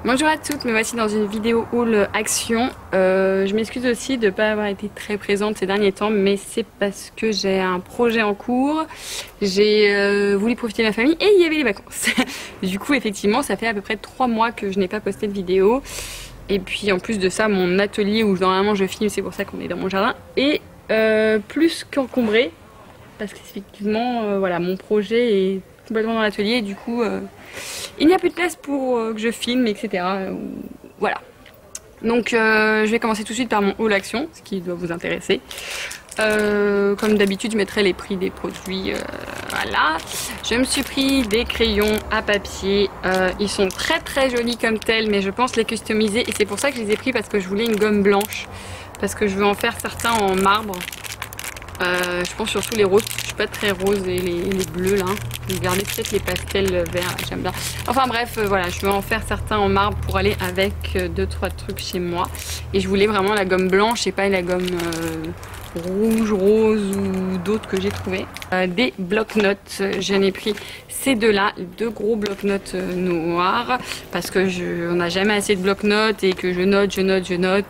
Bonjour à toutes, me voici dans une vidéo haul action. Je m'excuse aussi de ne pas avoir été très présente ces derniers temps, mais c'est parce que j'ai un projet en cours. J'ai voulu profiter de ma famille et il y avait les vacances. Du coup, effectivement, ça fait à peu près 3 mois que je n'ai pas posté de vidéo. Et puis en plus de ça, mon atelier où normalement je filme, c'est pour ça qu'on est dans mon jardin, est plus qu'encombré. Parce qu'effectivement, voilà, mon projet est complètement dans l'atelier et du coup il n'y a plus de place pour que je filme, etc. Voilà. Donc je vais commencer tout de suite par mon haul action, ce qui doit vous intéresser. Comme d'habitude, je mettrai les prix des produits. Voilà. Je me suis pris des crayons à papier. Ils sont très très jolis comme tels, mais je pense les customiser. Et c'est pour ça que je les ai pris, parce que je voulais une gomme blanche. Parce que je veux en faire certains en marbre. Je pense surtout les roses, je suis pas très rose, et les bleus là. Je vais garder peut-être les pastels verts, j'aime bien. Enfin bref, voilà, je vais en faire certains en marbre pour aller avec 2-3 trucs chez moi. Et je voulais vraiment la gomme blanche et pas la gomme rouge, rose ou d'autres que j'ai trouvé. Des bloc-notes, j'en ai pris ces deux-là, 2 gros bloc-notes noirs, parce que on n'a jamais assez de bloc-notes et que je note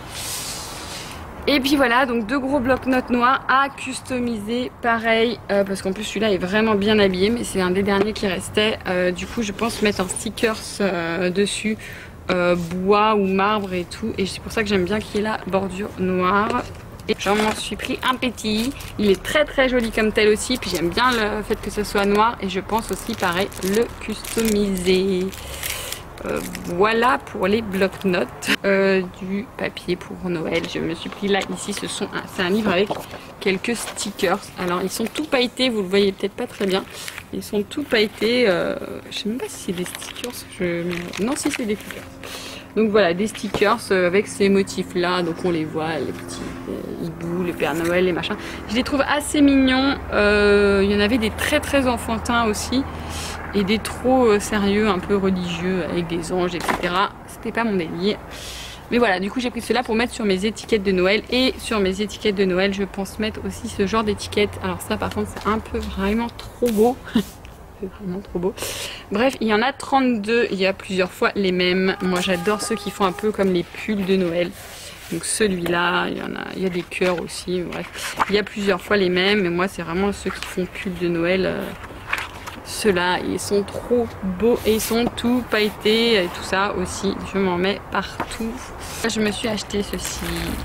et puis voilà, donc 2 gros bloc-notes noirs à customiser, pareil, parce qu'en plus celui-là est vraiment bien habillé, mais c'est un des derniers qui restait. Du coup je pense mettre un stickers dessus, bois ou marbre et tout, et c'est pour ça que j'aime bien qu'il y ait la bordure noire. Et j'en m'en suis pris un petit, il est très très joli comme tel aussi, puis j'aime bien le fait que ce soit noir, et je pense aussi pareil le customiser. Voilà pour les bloc-notes. Du papier pour Noël, je me suis pris là, ici, c'est un livre avec quelques stickers. Alors ils sont tout pailletés, vous le voyez peut-être pas très bien. Ils sont tout pailletés, je sais même pas si c'est des stickers, non, si c'est des stickers. Donc voilà, des stickers avec ces motifs là, donc on les voit, les petits hiboux, le Père Noël, les machins. Je les trouve assez mignons, il y en avait des très très enfantins aussi. Et des trop sérieux, un peu religieux, avec des anges, etc. C'était pas mon délire. Mais voilà, du coup j'ai pris cela pour mettre sur mes étiquettes de Noël. Et sur mes étiquettes de Noël, je pense mettre aussi ce genre d'étiquette. Alors ça par contre c'est un peu vraiment trop beau. C'est vraiment trop beau. Bref, il y en a 32, il y a plusieurs fois les mêmes. Moi j'adore ceux qui font un peu comme les pulls de Noël. Donc celui-là, il y a des cœurs aussi, bref. Il y a plusieurs fois les mêmes, mais moi c'est vraiment ceux qui font pull de Noël. Ceux-là, ils sont trop beaux et ils sont tout pailletés et tout ça aussi. Je m'en mets partout. Je me suis acheté ceci.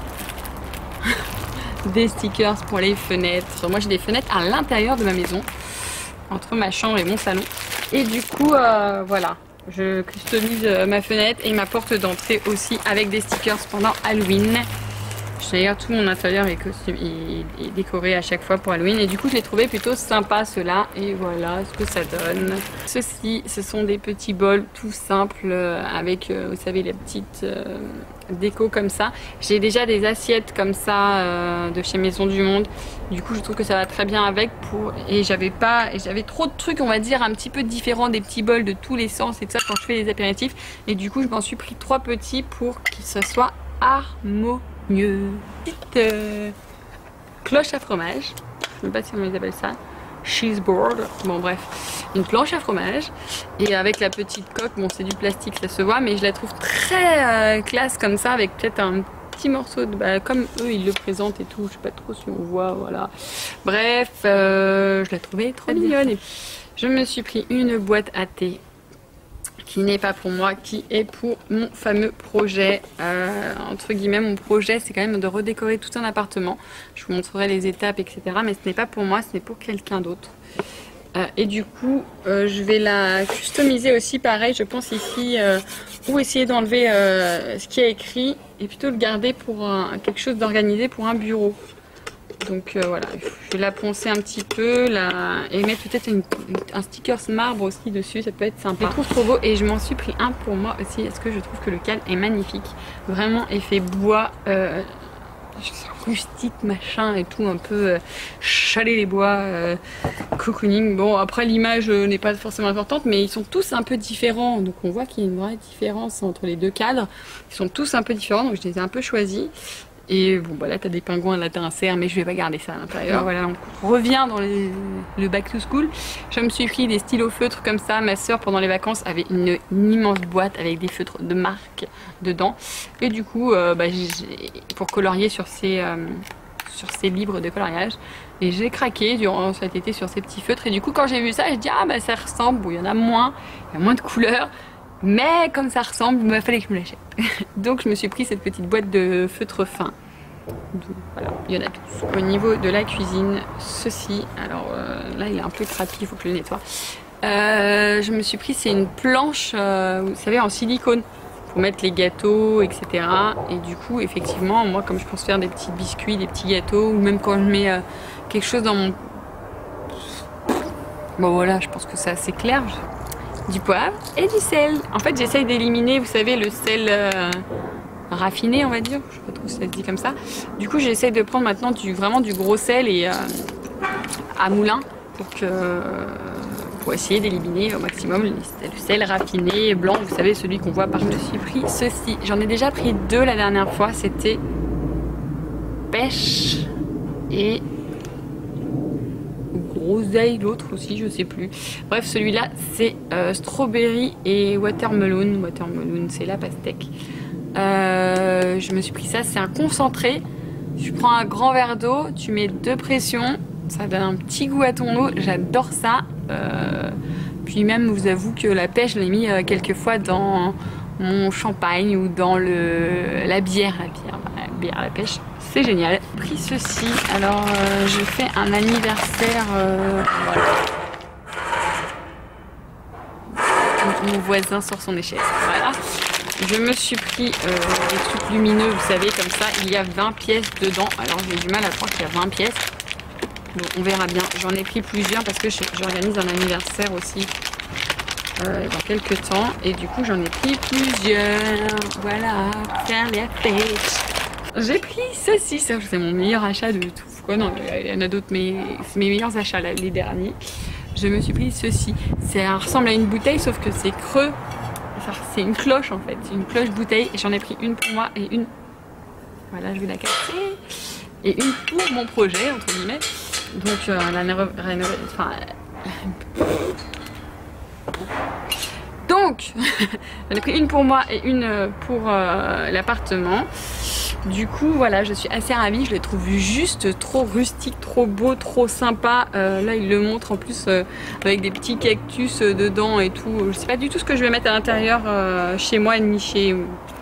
Des stickers pour les fenêtres. Moi j'ai des fenêtres à l'intérieur de ma maison, entre ma chambre et mon salon. Et du coup, voilà. Je customise ma fenêtre et ma porte d'entrée aussi avec des stickers pendant Halloween. D'ailleurs tout mon intérieur est décoré à chaque fois pour Halloween et du coup je l'ai trouvé plutôt sympa ceux-là et voilà ce que ça donne. Ceci, ce sont des petits bols tout simples avec vous savez les petites déco comme ça. J'ai déjà des assiettes comme ça de chez Maison du Monde. Du coup je trouve que ça va très bien avec et j'avais trop de trucs on va dire un petit peu différents, des petits bols de tous les sens et tout ça quand je fais les apéritifs et du coup je m'en suis pris 3 petits pour que ce soit harmonieux. Petite cloche à fromage, je ne sais pas si on les appelle ça, cheeseboard, bon bref, une planche à fromage et avec la petite coque, bon c'est du plastique ça se voit mais je la trouve très classe comme ça avec peut-être un petit morceau de, comme eux ils le présentent et tout, je sais pas trop si on voit, voilà, bref, je la trouvais trop mignonne. Je me suis pris une boîte à thé qui n'est pas pour moi, qui est pour mon fameux projet. Entre guillemets, mon projet, c'est quand même de redécorer tout un appartement. Je vous montrerai les étapes, etc. Mais ce n'est pas pour moi, ce n'est pour quelqu'un d'autre. Et du coup, je vais la customiser aussi, pareil, je pense ici, ou essayer d'enlever ce qui est écrit, et plutôt le garder pour quelque chose d'organisé pour un bureau. Donc voilà, je vais la poncer un petit peu et mettre peut-être un sticker marbre aussi dessus, ça peut être sympa. Je le trouve trop beau et je m'en suis pris un pour moi aussi parce que je trouve que le cadre est magnifique. Vraiment effet bois, rustique machin et tout, un peu chalet les bois, cocooning. Bon après l'image n'est pas forcément importante mais ils sont tous un peu différents. Donc on voit qu'il y a une vraie différence entre les 2 cadres. Ils sont tous un peu différents donc je les ai un peu choisis. Et bon bah là t'as des pingouins, là t'as un cerf, mais je vais pas garder ça à l'intérieur. Voilà, on revient dans le back to school. Je me suis pris des stylos feutres comme ça. Ma soeur pendant les vacances avait une immense boîte avec des feutres de marque dedans. Et du coup pour colorier sur ces livres de coloriage. Et j'ai craqué durant cet été sur ces petits feutres. Et du coup quand j'ai vu ça, je dis ah bah ça ressemble, bon il y en a moins, il y a moins de couleurs. Mais comme ça ressemble, il fallait que je me l'achète. Donc je me suis pris cette petite boîte de feutre fin. Donc, voilà, il y en a tous. Au niveau de la cuisine, ceci. Alors là il est un peu craqué, il faut que je le nettoie. Je me suis pris, c'est une planche, vous savez, en silicone. Pour mettre les gâteaux, etc. Et du coup, effectivement, moi comme je pense faire des petits biscuits, des petits gâteaux, ou même quand je mets quelque chose dans mon... Bon voilà, je pense que c'est assez clair. Du poivre et du sel. En fait j'essaye d'éliminer, vous savez, le sel raffiné on va dire, je sais pas trop si ça se dit comme ça. Du coup j'essaye de prendre maintenant vraiment du gros sel et à moulin pour essayer d'éliminer au maximum le sel raffiné blanc, vous savez, celui qu'on voit partout. Je me suis pris ceci, j'en ai déjà pris deux la dernière fois, c'était pêche et groseille, l'autre aussi je sais plus. Bref, celui-là c'est strawberry et watermelon. Watermelon c'est la pastèque. Je me suis pris ça, c'est un concentré. Tu prends un grand verre d'eau, tu mets 2 pressions, ça donne un petit goût à ton eau, j'adore ça. Puis même vous avoue que la pêche je l'ai mis quelques fois dans mon champagne ou dans la bière, la pêche. C'est génial. J'ai pris ceci. Alors, je fais un anniversaire. Voilà. Mon voisin sort son échelle. Voilà. Je me suis pris des trucs lumineux, vous savez, comme ça. Il y a 20 pièces dedans. Alors, j'ai du mal à croire qu'il y a 20 pièces. Bon, on verra bien. J'en ai pris plusieurs parce que j'organise un anniversaire aussi dans quelques temps. Et du coup, j'en ai pris plusieurs. Voilà, pour faire la fête. J'ai pris ceci, c'est mon meilleur achat de tout. Quoi, non, il y en a d'autres, mais c'est mes meilleurs achats là, les derniers. Je me suis pris ceci. Ça ressemble à une bouteille, sauf que c'est creux. C'est une cloche en fait, c'est une cloche bouteille. Et j'en ai pris une pour moi et une. Voilà, je vais la casser. Et une pour mon projet, entre guillemets. Donc Donc, j'en ai pris une pour moi et une pour l'appartement. Du coup, voilà, je suis assez ravie. Je les trouve juste trop rustiques, trop beaux, trop sympas. Là, il le montre en plus avec des petits cactus dedans et tout. Je sais pas du tout ce que je vais mettre à l'intérieur chez moi, ni chez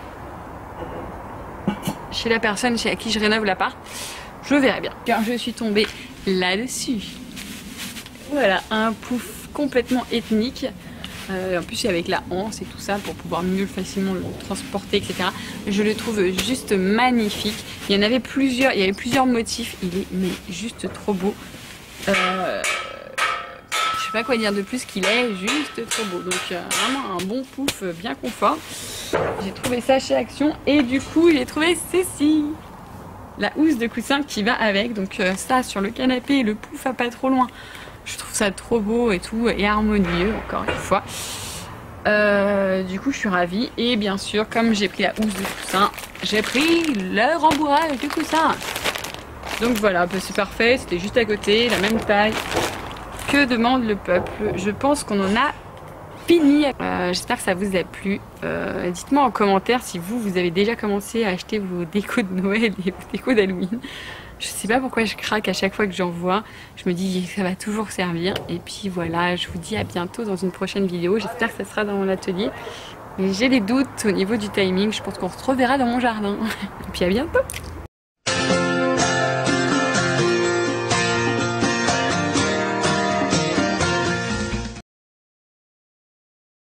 la personne à qui je rénove l'appart. Je verrai bien. Car je suis tombée là-dessus. Voilà, un pouf complètement ethnique. En plus avec la anse et tout ça pour pouvoir mieux facilement le transporter, etc. Je le trouve juste magnifique. Il y en avait plusieurs, il y avait plusieurs motifs. Il est mais juste trop beau. Je sais pas quoi dire de plus qu'il est juste trop beau. Donc vraiment un bon pouf bien confort. J'ai trouvé ça chez Action et du coup j'ai trouvé ceci. La housse de coussin qui va avec. Donc ça sur le canapé, le pouf à pas trop loin. Je trouve ça trop beau et tout, et harmonieux encore une fois. Du coup je suis ravie. Et bien sûr, comme j'ai pris la housse de coussin, j'ai pris le rembourrage du coussin. Donc voilà, bah c'est parfait, c'était juste à côté, la même taille. Que demande le peuple? Je pense qu'on en a fini. J'espère que ça vous a plu. Dites-moi en commentaire si vous avez déjà commencé à acheter vos décos de Noël et vos décos d'Halloween. Je sais pas pourquoi je craque à chaque fois que j'en vois. Je me dis que ça va toujours servir. Et puis voilà, je vous dis à bientôt dans une prochaine vidéo. J'espère que ça sera dans mon atelier. Mais j'ai des doutes au niveau du timing. Je pense qu'on se reverra dans mon jardin. Et puis à bientôt.